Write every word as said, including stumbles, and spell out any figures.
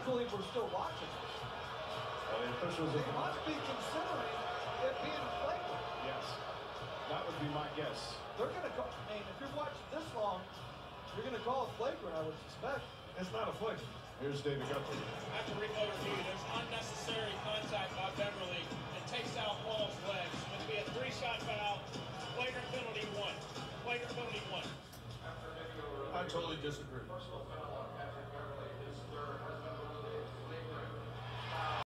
believe we're still watching this. Well, the officials They must be considering it being flagrant. Yes, that would be my guess. They're going to call, I mean, if you're watching this long, you're going to call it flagrant, I would suspect. It's not a flagrant. Here's David Guthrie. After replay review, there's unnecessary contact by Beverly that takes out Paul's legs. It's going to be a three-shot foul. Flagrant penalty one. Flagrant penalty one. I totally disagree.